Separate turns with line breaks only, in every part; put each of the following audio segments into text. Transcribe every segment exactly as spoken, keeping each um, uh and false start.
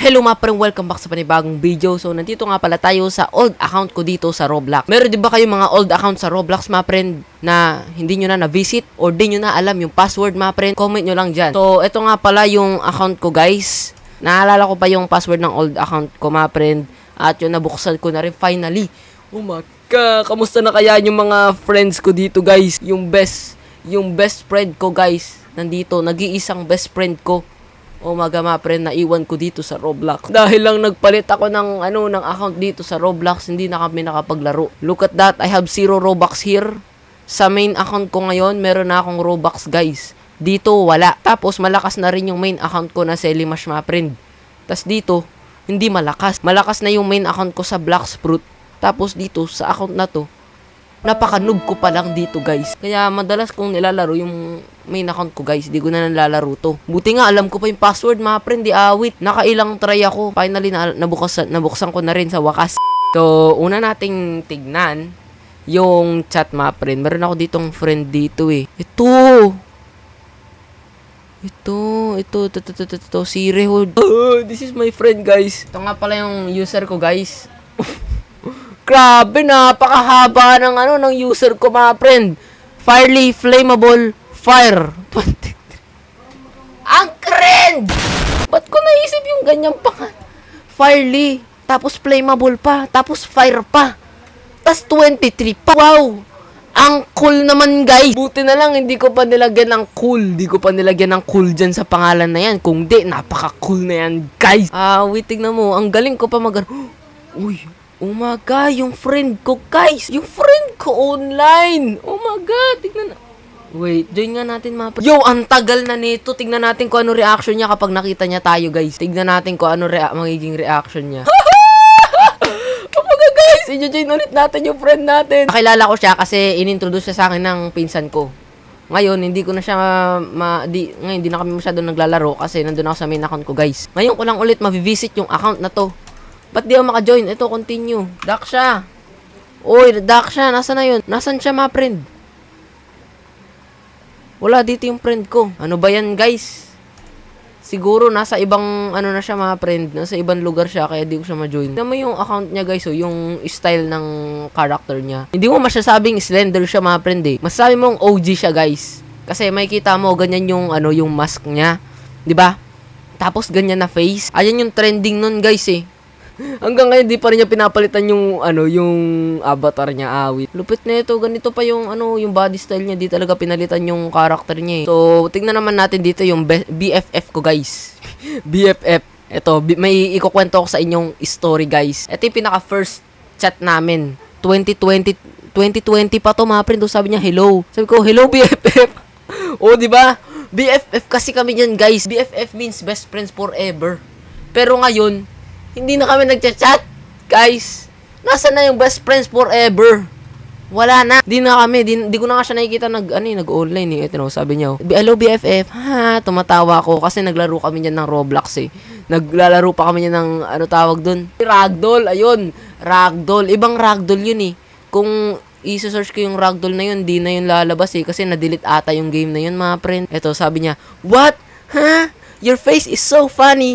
Hello mga friend, welcome back sa panibagong video. So nandito nga pala tayo sa old account ko dito sa Roblox. Meron din ba kayong mga old account sa Roblox mga friend na hindi nyo na na-visit or di nyo na alam yung password mga friend? Comment nyo lang dyan. So ito nga pala yung account ko guys. Naalala ko pa yung password ng old account ko mga friend. At yun, nabuksan ko na rin finally. Oh my god, kamusta na kaya yung mga friends ko dito guys? Yung best, yung best friend ko guys. Nandito, nag-iisang best friend ko. Oh mga mga friend, naiwan ko dito sa Roblox. Dahil lang nagpalit ako ng ano ng account dito sa Roblox, hindi na kami nakapaglaro. Look at that, I have zero Robux here. Sa main account ko ngayon, meron na akong Robux guys. Dito wala. Tapos malakas na rin yung main account ko na Selimash mga friend. Tapos dito, hindi malakas. Malakas na yung main account ko sa Blacksprout. Tapos dito, sa account na to, napaka-noob ko pa lang dito guys. Kaya madalas kong nilalaro yung main account ko guys. Di ko na nalalaro to. Buti nga alam ko pa yung password mga friend. Di awit. Nakailang try ako. Finally na, nabukas, nabuksan ko na rin sa wakas. So una nating tignan yung chat mga friend. Meron ako ditong friend dito eh. Ito. Ito. Ito. Ito. Ito. Ito. Ito. Si Rehood. Oh, this is my friend guys. Ito nga pala yung user ko guys. Grabe, napakahaba ng ano ng user ko mga friend. Firely Flammable Fire. Ang cringe! Ba't ko naisip yung ganyang pangalan? Firely, tapos Flammable pa, tapos Fire pa. Tas twenty-three pa. Wow! Ang cool naman guys. Buti na lang hindi ko pa nilagyan ng cool. Hindi ko pa nilagyan ng cool dyan sa pangalan na yan. Kung di, napaka-cool na yan guys. Ah, wait, tignan mo. Ang galing ko pa mag- Uy! Oh my god, yung friend ko, guys. Yung friend ko online. Oh my god, tignan na. Wait, join nga natin mga. Yo, ang tagal na nito. Tignan natin kung ano reaction niya kapag nakita niya tayo, guys. Tignan natin kung ano rea magiging reaction niya. Oh my god, guys. I-join ulit natin yung friend natin. Nakilala ko siya kasi inintroduce siya sa akin ng pinsan ko. Ngayon, hindi ko na siya ma... Di, ngayon, hindi na kami masyado naglalaro kasi nandun ako sa main account ko, guys. Ngayon ko lang ulit mabivisit yung account na to. Ba't di ako maka-join? Ito, continue. Daksha. Uy, Daksha. Nasaan na yun? Nasaan siya, mga friend? Wala, dito yung friend ko. Ano ba yan, guys? Siguro, nasa ibang, ano na siya, mga friend. Nasa ibang lugar siya, kaya di ko siya ma-join. Tignan mo yung account niya, guys, oh, yung style ng character niya. Hindi mo masyasabing slender siya, mga friend, eh. Masasabi mong O G siya, guys. Kasi may kita mo, ganyan yung, ano, yung mask niya. Diba? Tapos, ganyan na face. Ayan yung trending nun, guys, eh. Hanggang ngayon di pa rin niya pinapalitan yung ano yung avatar niya, awit. Lupit na ito, ganito pa yung ano yung body style niya, di talaga pinalitan yung character niya eh. So tingnan naman natin dito yung B F F ko guys. B F F. Ito, may ikukwento ko sa inyong story guys. Ito yung pinaka first chat namin. twenty twenty twenty twenty pa to mga friend. Sabi niya hello. Sabi ko hello B F F. Oh, di ba? B F F kasi kami diyan guys. B F F means best friends forever. Pero ngayon hindi na kami nagchat-chat, guys. Nasaan na yung best friends forever? Wala na. Di na kami, di, di ko na nga siya nakikita nag, ano, nag-online eh. Ito, sabi niya, hello B F F. Ha, tumatawa ako kasi naglaro kami niyan ng Roblox eh. Naglalaro pa kami niyan ng, ano tawag dun? Ragdoll, ayun. Ragdoll. Ibang Ragdoll yun eh. Kung i-search ko yung Ragdoll na yun, di na yun lalabas eh. Kasi na-delete ata yung game na yun, mga friend. Ito, sabi niya, what? Ha? Your face is so funny.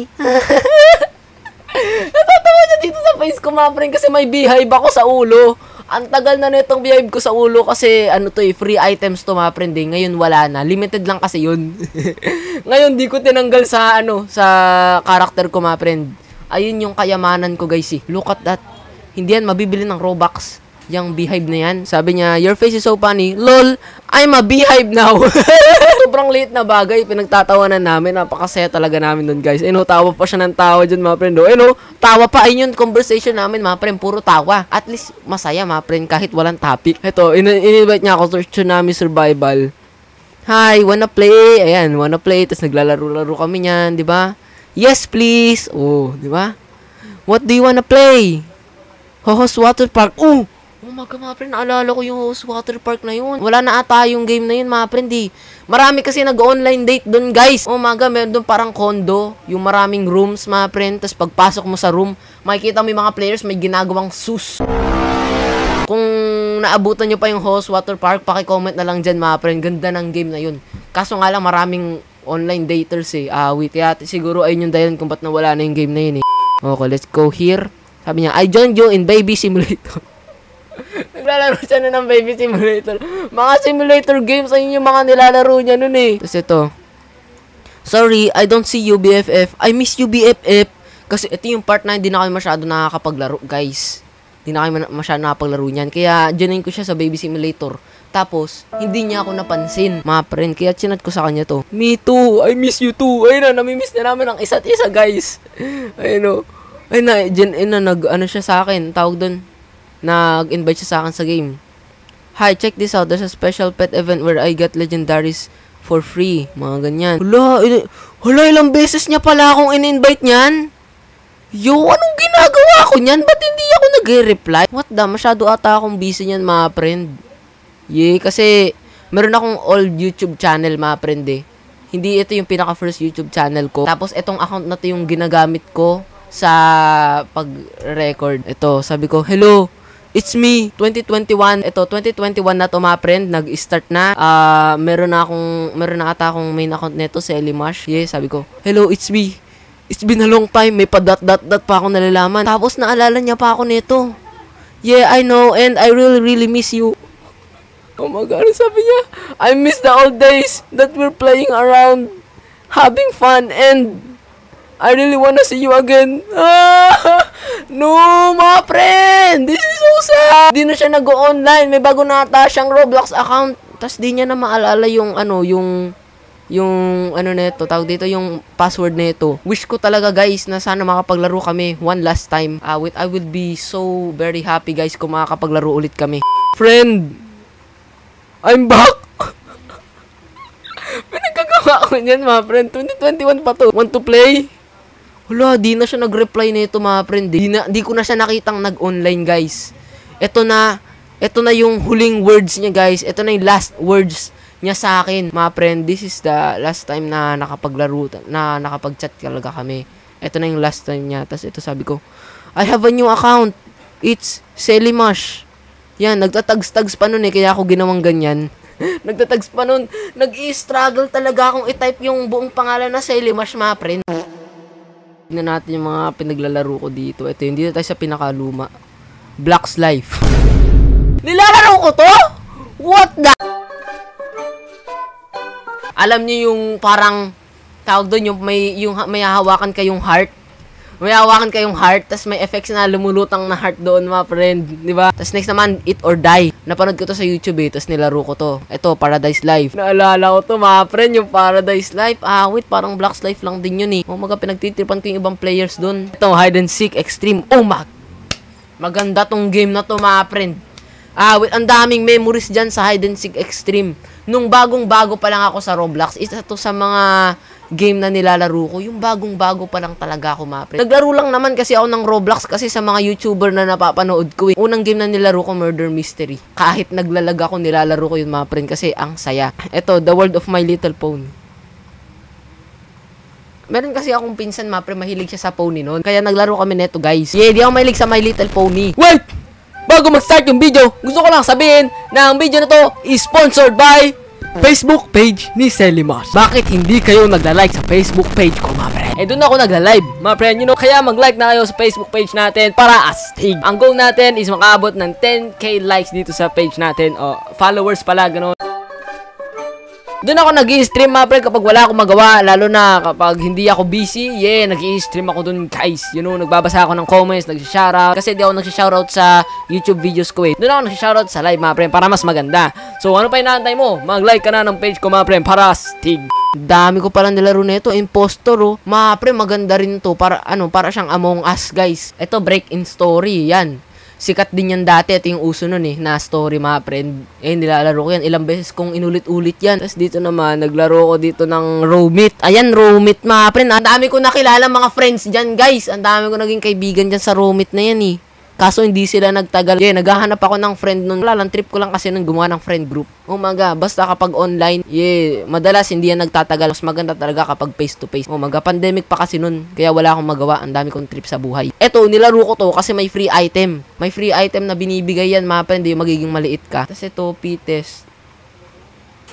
Natatawa niya dito sa face ko mga friend kasi may beehive ako sa ulo. Ang tagal na nitong beehive ko sa ulo kasi ano to eh, free items to mga friend eh. Ngayon wala na, limited lang kasi yun. Ngayon di ko tinanggal sa ano, sa character ko mga friend. Ayun yung kayamanan ko guys eh. Look at that. Hindi yan mabibili ng Robux. Yung beehive na yan. Sabi niya, your face is so funny. Lol, I'm a beehive now. Sobrang late na bagay. Pinagtatawanan namin. Napakasaya talaga namin dun, guys. Eh, no, tawa pa siya ng tawa dyan, mga friend. Eh, no, tawa pa. Ayun yung conversation namin, mga friend. Puro tawa. At least, masaya, mga friend, kahit walang topic. Ito, in-invite niya ako sa Tsunami Survival. Hi, wanna play? Ayan, wanna play. Tapos naglalaro-laro kami niyan, di ba? Yes, please. Oh, di ba? What do you wanna play? Hohos Water Park. Oh! Oh my god, mga friend, naalala ko yung Host Water Park na yun. Wala na ata yung game na yun, mga friend, eh. Marami kasi nag-online date dun, guys. Oh my god, meron dun parang condo. Yung maraming rooms, mga friend. Tapos pagpasok mo sa room, makikita mo yung mga players may ginagawang sus. Kung naabutan nyo pa yung Host Water Park, paki-comment na lang dyan, mga friend. Ganda ng game na yun. Kaso nga lang, maraming online daters eh. Ah, wait, kaya siguro ayun yung dahilan kung ba't nawala na yung game na yun eh. Okay, let's go here. Sabi niya, I joined you in Baby Simulator. Naglalaro siya na ng Baby Simulator. Mga simulator games, ayun yung mga nilalaro niya nun eh. Tapos ito, sorry, I don't see you B F F. I miss you B F F. Kasi ito yung part na hindi na kami masyado nakakapaglaro, guys. Hindi na kami masyado nakakapaglaro niyan. Kaya, joinin ko siya sa Baby Simulator. Tapos, hindi niya ako napansin, mga friend. Kaya, chinat ko sa kanya to. Me too, I miss you too. Ayun na, namimiss na namin ang isa't isa, guys. Ayun o. Ayun na, dyan, ayun na, nag, ano siya sa akin. Tawag doon. Nag-invite siya sa akin sa game. Hi, check this out. There's a special pet event where I get legendaries for free. Mga ganyan. Hala, il hala, ilang beses niya pala akong in-invite niyan. Yo, anong ginagawa ko niyan? Ba't hindi ako nag-reply? What the? Masyado ata akong busy niyan, mga friend. Yeah, kasi meron akong old YouTube channel, mga friend eh. Hindi ito yung pinaka-first YouTube channel ko. Tapos, itong account na to yung ginagamit ko sa pag-record. Ito, sabi ko, hello, it's me, twenty twenty-one. Ito, twenty twenty-one na to, mga friend. Nag-start na. Uh, meron na akong, meron na ata akong main account nito, si Elimash. Yeah, sabi ko, hello, it's me. It's been a long time. May pa-dot-dot-dot pa ako nalalaman. Tapos, naalala niya pa ako nito. Yeah, I know, and I really, really miss you. Oh my God, sabi niya, I miss the old days that we're playing around, having fun, and I really wanna see you again. Ah, no, mga friend, this is so sad. Di na siya nag-online, may bago na ata siyang Roblox account. Tapos di niya na maalala yung ano, yung yung ano nito, tawag dito yung password nito. Wish ko talaga, guys, na sana makapaglaro kami one last time. Uh, with I will be so very happy, guys, kung makakapaglaro ulit kami. Friend, I'm back! Pinagkagawa ko niyan, mga friend. twenty twenty-one pa to. Want to play? Wala, di na siya nag-reply nito, mga friend. Di, na, di ko na siya nakitang nag-online, guys. Ito na, ito na yung huling words niya, guys. Ito na yung last words niya sa akin, mga friend. This is the last time na nakapaglaro, na nakapag-chat talaga kami. Ito na yung last time niya. Tapos ito sabi ko, I have a new account. It's Selimash. Yan, nagtatags-tags pa nun eh, kaya ako ginawang ganyan. Nagtatags pa nun. Nag-i-struggle talaga akong i-type yung buong pangalan na Selimash, mga friend. Tignan natin yung mga pinaglalaro ko dito. Ito, hindi na tayo sa pinakaluma. Blox Life. Nilalaro ko to? What the? Alam niyo yung parang, tawag doon, yung may, yung, may hahawakan kayong heart. May hawakan kayong heart, tas may effects na lumulutang na heart doon, mga friend, di ba? Tas next naman, Eat or Die. Napanood ko to sa YouTube eh, tas nilaro ko to. Ito, Paradise Life. Naalala ko to, mga friend, yung Paradise Life. Ah, wait, parang Blox Life lang din yun eh. Oh, maga, pinagtitripan ko yung ibang players doon. Ito, Hide and Seek Extreme. Oh, mag maganda tong game na to, mga friend. Ah, wait, ang daming memories dyan sa Hide and Seek Extreme. Nung bagong-bago pa lang ako sa Roblox, isa to sa mga game na nilalaro ko, yung bagong-bago pa lang talaga ako, mga friend. Naglaro lang naman kasi ako ng Roblox kasi sa mga YouTuber na napapanood ko eh. Unang game na nilaro ko, Murder Mystery. Kahit naglalag ako, nilalaro ko yun, mga friend, kasi ang saya. Ito, The World of My Little Pony. Meron kasi akong pinsan, mga friend, mahilig siya sa pony noon. Kaya naglaro kami neto, guys. Yeah, di ako mahilig sa My Little Pony. Wait! Bago mag-start yung video, gusto ko lang sabihin na ang video na to is sponsored by Facebook page ni Selimash. Bakit hindi kayo nagla-like sa Facebook page ko, mga friend? Eh, doon ako nagla-live, mga friend. You know, kaya mag-like na kayo sa Facebook page natin para astig. Ang goal natin is makaabot ng ten K likes dito sa page natin. O, followers pala, gano'n. Doon ako nag-i-stream, mga friend, kapag wala akong magawa. Lalo na kapag hindi ako busy. Yeah, nag-i-stream ako doon, guys. You know, nagbabasa ako ng comments, nag-shoutout. Kasi di ako nag-shoutout sa YouTube videos ko eh. Doon ako nag-shoutout sa live, mga friend, para mas maganda. So, ano pa inaantay mo? Mag-like ka na ng page ko, mga friend, para stig. Dami ko palang nilaro nito, Impostor, oh. Mga friend, maganda rin to. Para, ano, para siyang Among Us, guys. Ito, Break-in Story, yan. Sikat din yan dati. Ito yung uso nun eh, na story, mga friend. Eh, nilalaro ko yan. Ilang beses kong inulit-ulit yan. Tapos dito naman, naglaro ko dito ng Romit. Ayan, Romit, mga friend. Ang dami ko nakilala mga friends dyan, guys. Ang dami ko naging kaibigan dyan sa Romit na yan eh. Kaso hindi sila nagtagal. Yeah, naghahanap ako ng friend nun. Wala lang, trip ko lang kasi nung gumawa ng friend group. Oh my God, basta kapag online, yeah, madalas hindi yan nagtatagal. Mas maganda talaga kapag face to face. Oh my God, pandemic pa kasi nun. Kaya wala akong magawa. Ang dami kong trip sa buhay. Eto, nilaro ko to kasi may free item. May free item na binibigay yan, mga friend. Yung magiging maliit ka. Tapos ito, P-test.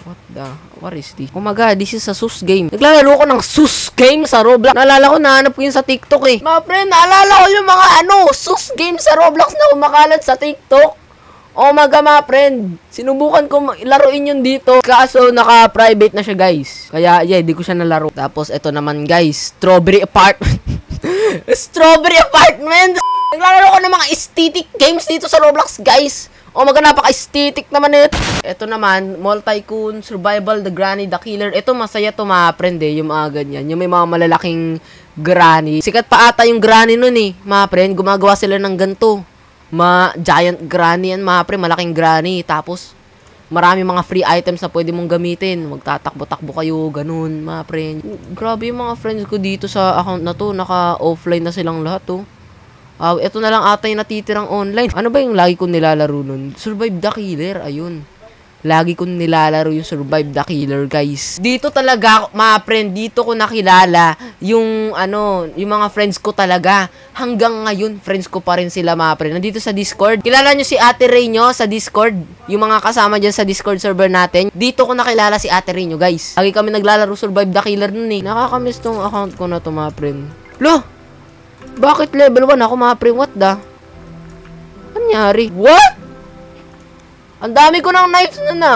What the? What is this? Oh my god, this is a sus game. Naglalaro ko ng sus game sa Roblox. Naalala ko, nahanap ko yun sa TikTok eh. Mga friend, naalala ko yung mga ano, sus game sa Roblox na kumakalat sa TikTok. Oh my god, mga friend. Sinubukan ko laruin yun dito. Kaso, naka-private na siya, guys. Kaya, yeah, di ko siya nalaro. Tapos, ito naman, guys. Strawberry Apartment. Strawberry Apartment! Naglalaro ko ng mga aesthetic games dito sa Roblox, guys. Oh, mga napaka-aesthetic naman ito. Ito naman, Mall Tycoon, Survival, The Granny, The Killer. Ito, masaya to mga friend eh, yung mga ganyan. Yung may mga malalaking granny. Sikat pa ata yung granny nun eh, mga friend. Gumagawa sila ng ganito. Ma giant granny yan, mga friend. Malaking granny. Tapos, marami mga free items na pwede mong gamitin. Magtatakbo-takbo kayo, ganun, mga friend. Grabe yung mga friends ko dito sa account na to. Naka-offline na silang lahat to. Uh, ito na lang ata yung natitirang online. Ano ba yung lagi kong nilalaro nun? Survive the Killer, ayun. Lagi kong nilalaro yung Survive the Killer, guys. Dito talaga, mga friend, dito ko nakilala yung, ano, yung mga friends ko talaga. Hanggang ngayon, friends ko pa rin sila, mga friend. Nandito sa Discord. Kilala nyo si Ate Ray nyo sa Discord? Yung mga kasama dyan sa Discord server natin. Dito ko nakilala si Ate Ray nyo, guys. Lagi kami naglalaro Survive the Killer nun eh. Nakakamiss tong account ko na to, mga friend. Loh! Bakit level one ako, mga friend? What the? Anyari? What? Ang dami ko ng knives na na.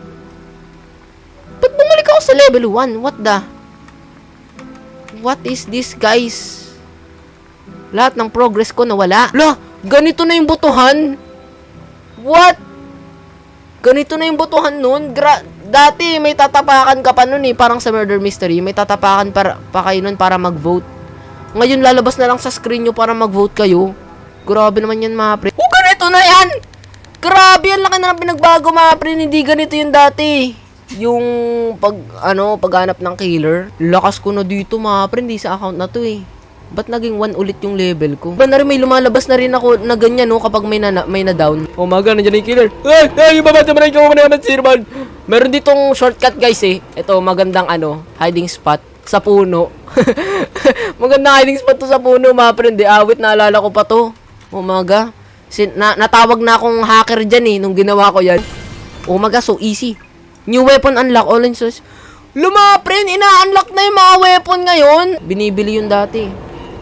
Ba't bumalik ako sa level one? What the? What is this, guys? Lahat ng progress ko nawala. Lah, ganito na yung butuhan. What? Ganito na yung butuhan nun. Gra Dati, may tatapakan ka pa nun eh. Parang sa Murder Mystery. May tatapakan para, pa kayo nun para mag-vote. Ngayon, lalabas na lang sa screen nyo para mag-vote kayo. Grabe naman yan, mga pre. Oh, ganito na yan! Grabe, yan laki na lang pinagbago, mga pre. Hindi ganito yung dati. Yung pag, ano, paghanap ng killer. Lakas ko na dito, mga pre. Hindi sa account na to eh. Ba't naging one ulit yung level ko? Ba na rin may lumalabas na rin ako na ganyan, no? Kapag may na, may na down. Oh, mga nandiyan na yung killer. Ay, ay, yung babata mo na yung kumana naman, sirman. Meron ditong shortcut, guys eh. Ito, magandang ano, hiding spot sa puno. Magandang hiding spot to sa puno, mga friend. Awit, naalala ko pa to. Umaga. Sin na natawag na akong hacker dyan eh, nung ginawa ko yan. Umaga, so easy. New weapon unlock, all in source. Luma, friend, ina-unlock na yung mga weapon ngayon. Binibili yun dati.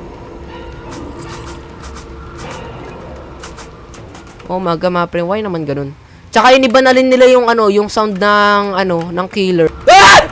Umaga, mga friend, why naman ganun? Tsaka inibanalin nila yung ano, yung sound ng ano, ng killer. Ah!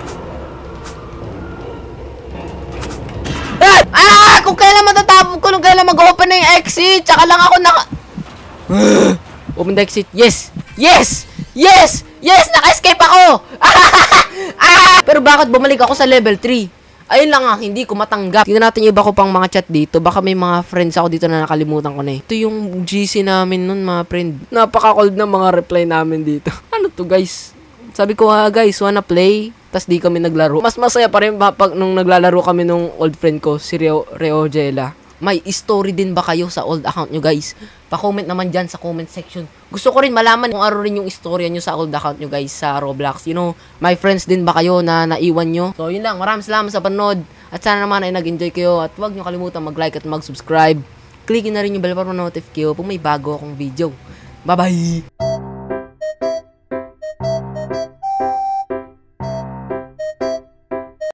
Ah! Kung kailan matatapos ko, kung kailan mag-open na yung exit, tsaka lang ako naka... Open the exit. Yes! Yes! Yes! Yes! Naka-escape ako! Ah! Pero bakit bumalik ako sa level three? Ayun lang nga, hindi ko matanggap. Tingnan natin yung iba ko pang mga chat dito. Baka may mga friends ako dito na nakalimutan ko na eh. Ito yung G C namin nun, mga friend. Napaka-cold na mga reply namin dito. Ano to, guys? Sabi ko, ha, guys, wanna play? Tas di kami naglaro. Mas masaya pa rin pag nung naglalaro kami nung old friend ko, si Reo, Reo Jela. May story din ba kayo sa old account nyo, guys? Pa-comment naman dyan sa comment section. Gusto ko rin malaman kung ano rin yung istorya nyo sa old account nyo, guys, sa Roblox. You know, my friends din ba kayo na naiwan nyo? So, yun lang. Maraming salamat sa panood. At sana naman ay nag-enjoy kayo. At huwag nyo kalimutan mag-like at mag-subscribe. Click na rin yung bell para ma-notify kayo kung may bago akong video. Bye-bye!